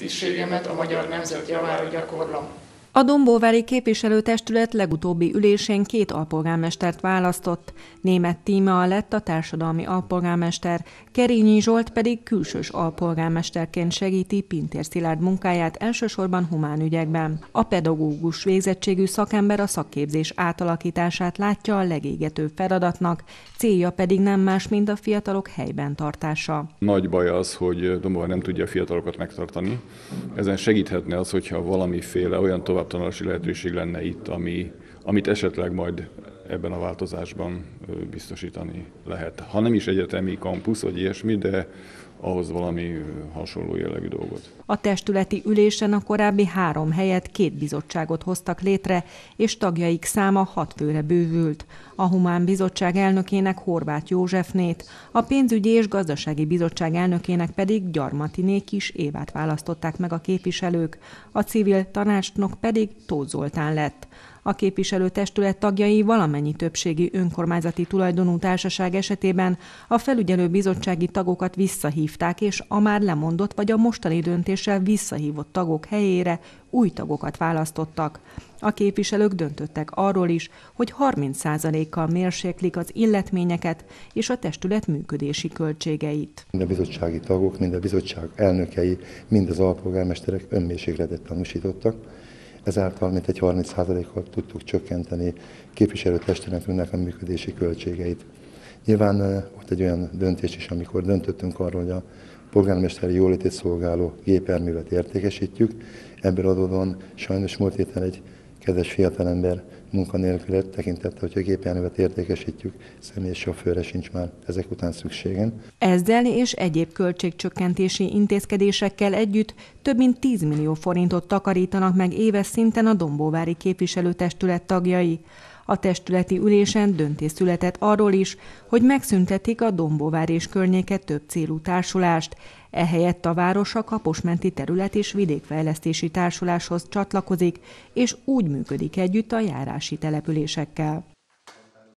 tisztségemet a magyar nemzet javára gyakorlom. A dombóvári képviselőtestület legutóbbi ülésén 2 alpolgármestert választott. Németh Tímea lett a társadalmi alpolgármester, Kerényi Zsolt pedig külsős alpolgármesterként segíti Pintér Szilárd munkáját elsősorban humán ügyekben. A pedagógus végzettségű szakember a szakképzés átalakítását látja a legégetőbb feladatnak, célja pedig nem más, mint a fiatalok helyben tartása. Nagy baj az, hogy Dombóvár nem tudja a fiatalokat megtartani. Ezen segíthetne az, hogyha valamiféle olyan továbbtanulási lehetőség lenne itt, amit esetleg majd ebben a változásban biztosítani lehet. Ha nem is egyetemi kampusz vagy ilyesmi, de ahhoz valami hasonló jellegű dolgot. A testületi ülésen a korábbi 3 helyett 2 bizottságot hoztak létre, és tagjaik száma 6 főre bővült. A Humán Bizottság elnökének Horváth Józsefnét, a Pénzügyi és Gazdasági Bizottság elnökének pedig Gyarmatiné Kis Évát választották meg a képviselők, a civil tanácsnok pedig Tóth Zoltán lett. A képviselőtestület tagjai valamennyi többségi önkormányzati tulajdonú társaság esetében a felügyelő bizottsági tagokat visszahívták, és a már lemondott vagy a mostani döntéssel visszahívott tagok helyére új tagokat választottak. A képviselők döntöttek arról is, hogy 30%-kal mérséklik az illetményeket és a testület működési költségeit. Mind a bizottsági tagok, mind a bizottság elnökei, mind az alpolgármesterek önmérsékletet tanúsítottak. Ezáltal mintegy 30%-kal tudtuk csökkenteni képviselőtestületünknek a működési költségeit. Nyilván volt egy olyan döntés is, amikor döntöttünk arról, hogy a polgármesteri jólétét szolgáló gépjárművet értékesítjük. Ebből adódóan sajnos múlt héten egy kedves fiatalember munkanélkül lett, tekintette, hogy a gépjárművet értékesítjük, személyes sofőrre sincs már ezek után szükségem. Ezzel és egyéb költségcsökkentési intézkedésekkel együtt több mint 10 millió forintot takarítanak meg éves szinten a dombóvári képviselőtestület tagjai. A testületi ülésen döntés született arról is, hogy megszüntetik a Dombóvár és környéke több célú társulást. Ehelyett a város a Kaposmenti Terület- és Vidékfejlesztési Társuláshoz csatlakozik, és úgy működik együtt a járási településekkel.